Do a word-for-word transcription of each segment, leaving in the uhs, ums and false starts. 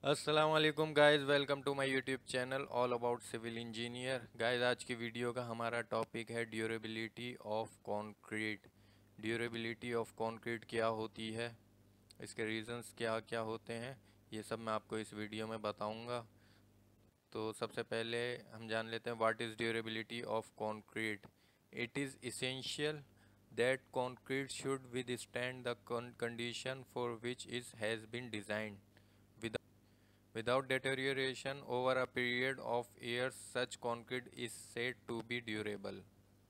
अस्सलाम वालेकुम guys, welcome to my YouTube channel all about civil engineer. Guys, आज की वीडियो का हमारा टॉपिक है durability of concrete. Durability of concrete क्या होती है, इसके रीजंस क्या क्या होते हैं, ये सब मैं आपको इस वीडियो में बताऊंगा। तो सबसे पहले हम जान लेते हैं what is durability of concrete. It is essential that concrete should withstand the condition for which is has been designed without deterioration over a period of years. Such concrete is said to be durable।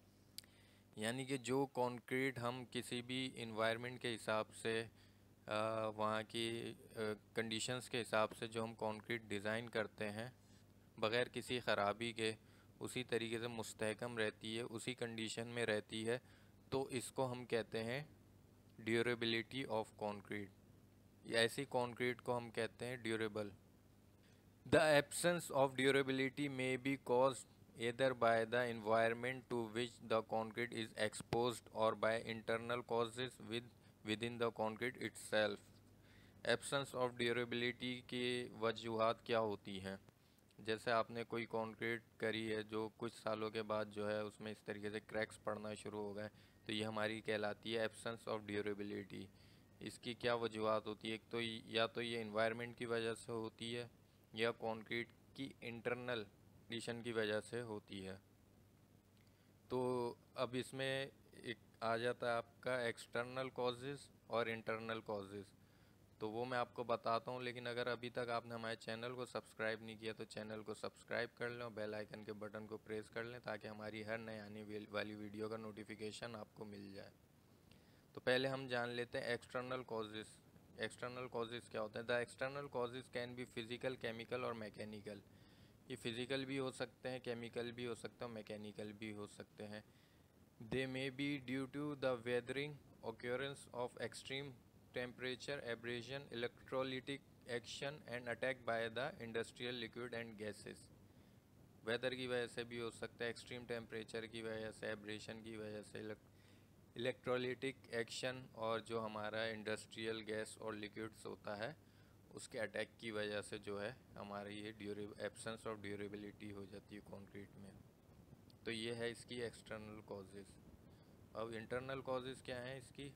यानी कि जो concrete हम किसी भी environment के हिसाब से आ, वहाँ की कंडीशंस के हिसाब से जो हम कंक्रीट डिज़ाइन करते हैं बग़ैर किसी ख़राबी के उसी तरीके से मुस्तहकम रहती है, उसी कंडीशन में रहती है, तो इसको हम कहते हैं ड्यूरेबिलिटी ऑफ कंक्रीट। ऐसी कंक्रीट को हम कहते हैं durable. The absence of durability may be caused either by the environment to which the concrete is exposed or by internal causes with within the concrete itself। Absence of durability की वजूहात क्या होती हैं? जैसे आपने कोई कंक्रीट करी है जो कुछ सालों के बाद जो है उसमें इस तरीके से क्रैक्स पड़ना शुरू हो गए, तो ये हमारी कहलाती है एब्सेंस ऑफ ड्यूरेबिलिटी। इसकी क्या वजूहात होती है? एक तो या तो ये इन्वायरमेंट की वजह से होती है या कंक्रीट की इंटरनल कंडीशन की वजह से होती है। तो अब इसमें एक आ जाता है आपका एक्सटर्नल कॉजेज़ और इंटरनल कॉजेज़। तो वो मैं आपको बताता हूँ, लेकिन अगर अभी तक आपने हमारे चैनल को सब्सक्राइब नहीं किया तो चैनल को सब्सक्राइब कर लें और बेल आइकन के बटन को प्रेस कर लें ताकि हमारी हर नए आने वाली वीडियो का नोटिफिकेशन आपको मिल जाए। तो पहले हम जान लेते हैं एक्सटर्नल कॉजेज़। एक्सटर्नल कॉजेज़ क्या होते हैं? The external causes can be physical, chemical और मैकेनिकल। ये फिज़िकल भी हो सकते हैं, केमिकल भी हो सकते हैं, मैकेनिकल भी हो सकते हैं। They may be due to the weathering, occurrence of extreme temperature, abrasion, electrolytic action and attack by the industrial liquid and gases। Weather की वजह से भी हो सकता है, एक्सट्रीम टेम्परेचर की वजह से, एब्रेशन की वजह से, इलेक्ट्रोलिटिक एक्शन और जो हमारा इंडस्ट्रियल गैस और लिक्विड्स होता है उसके अटैक की वजह से जो है हमारी ये ड्यूरे एब्सेंस ऑफ ड्यूरेबिलिटी हो जाती है कंक्रीट में। तो ये है इसकी एक्सटर्नल कॉजेज़। अब इंटरनल कॉजेज़ क्या हैं इसकी?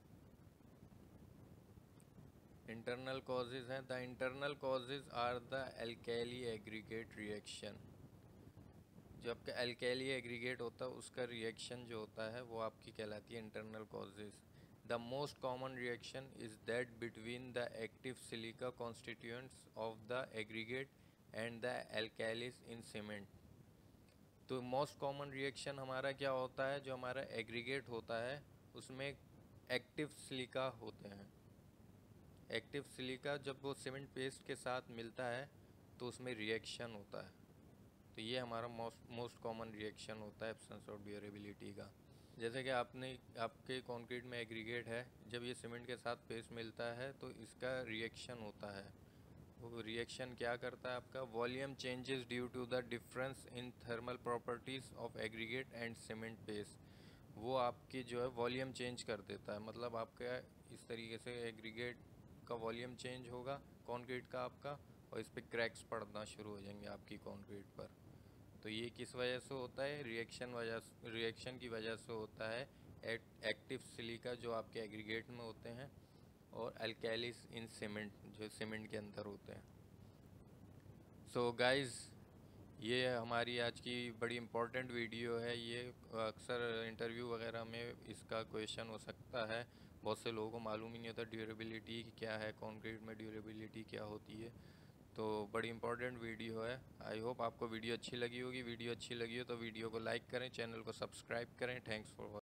इंटरनल कॉजेज़ हैं, the internal causes are the alkali aggregate reaction. जो आपका एल्केली एग्रीगेट होता है उसका रिएक्शन जो होता है वो आपकी कहलाती है internal causes. The most common reaction is that between the active silica constituents of the aggregate and the alkalis in cement. तो मोस्ट कॉमन रिएक्शन हमारा क्या होता है? जो हमारा एग्रीगेट होता है उसमें एक्टिव सिलिका होते हैं। एक्टिव सिलिका जब वो सीमेंट पेस्ट के साथ मिलता है तो उसमें रिएक्शन होता है। तो ये हमारा मोस्ट मोस्ट कॉमन रिएक्शन होता है एब्सेंस ऑफ ड्यूरेबिलिटी का। जैसे कि आपने आपके कंक्रीट में एग्रीगेट है, जब ये सीमेंट के साथ पेस्ट मिलता है तो इसका रिएक्शन होता है। वो रिएक्शन क्या करता है? आपका volume changes due to the difference in thermal properties of aggregate and cement paste. वो आपकी जो है वॉल्यूम चेंज कर देता है, मतलब आपका इस तरीके से एग्रीगेट का वॉल्यूम चेंज होगा कंक्रीट का आपका, और इस पर क्रैक्स पड़ना शुरू हो जाएंगे आपकी कंक्रीट पर। तो ये किस वजह से होता है? रिएक्शन वजह रिएक्शन की वजह से होता है। एक्टिव सिलिका जो आपके एग्रीगेट में होते हैं और अल्कैलिस इन सीमेंट जो सीमेंट के अंदर होते हैं। सो so गाइस, ये हमारी आज की बड़ी इम्पोर्टेंट वीडियो है। ये अक्सर इंटरव्यू वगैरह में इसका क्वेश्चन हो सकता है। बहुत से लोगों को मालूम ही नहीं होता ड्यूरेबिलिटी क्या है, कंक्रीट में ड्यूरेबिलिटी क्या होती है। तो बड़ी इंपॉर्टेंट वीडियो है। आई होप आपको वीडियो अच्छी लगी होगी। वीडियो अच्छी लगी हो तो वीडियो को लाइक करें, चैनल को सब्सक्राइब करें। Thanks for